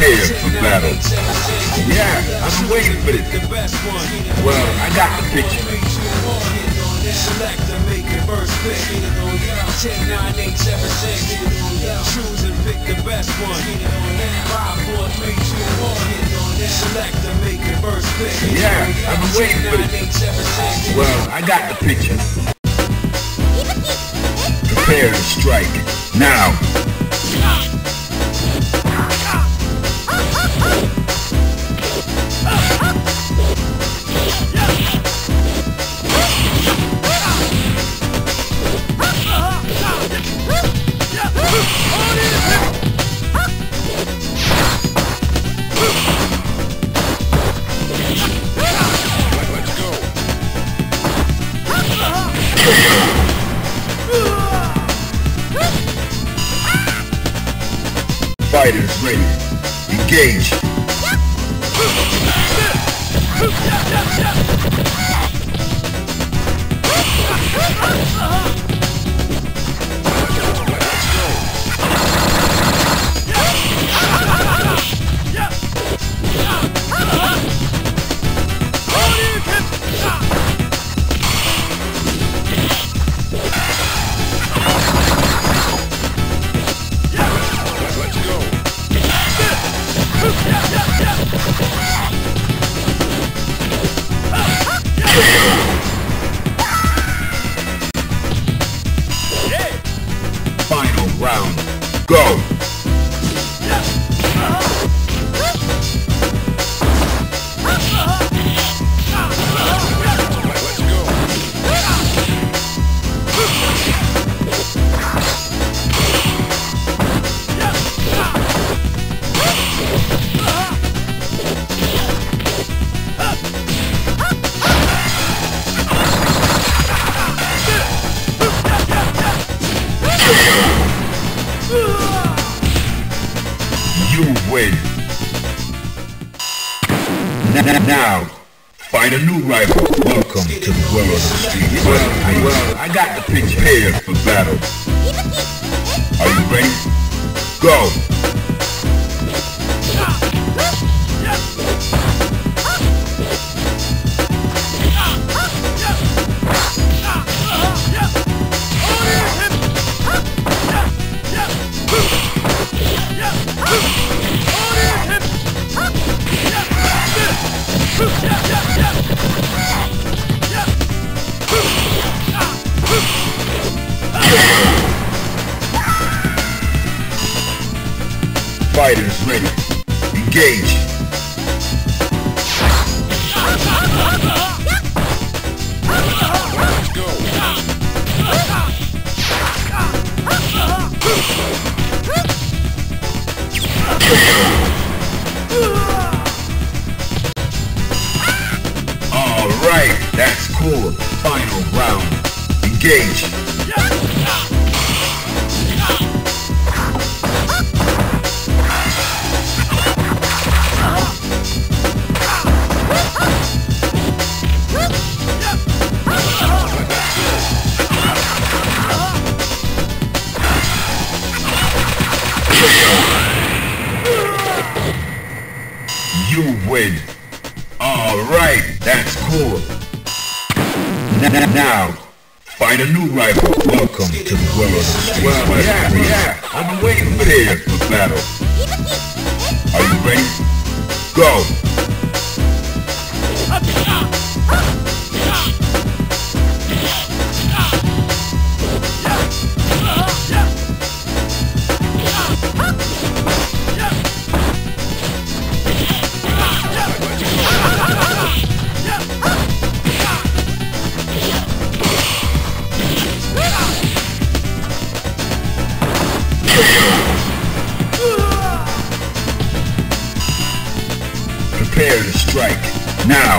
Prepare for battle. Yeah, I've been waiting for this. Well, I got the picture. Select and make it first pick. 10, 9, 8, 7, 6. Choose and pick the best one. 5, 4, 3, 2, 1. Select and make it first pick. Yeah, I've been waiting for this. Well, I got the picture. Prepare to strike. Now. Fighters ready. Engage. Final round. Go! You win. Now, find a new rival. Welcome to the world of the street. Well, I got the picture. Prepare for battle. Are you ready? Go! Fighters ready. Engage. All right, that's cool. Final round. Engage. You win. All right, that's cool. Now, find a new rival. Welcome to the world of the street. Well, yeah, I've been waiting for this for battle. Are you ready? Go. Prepare to strike. Now.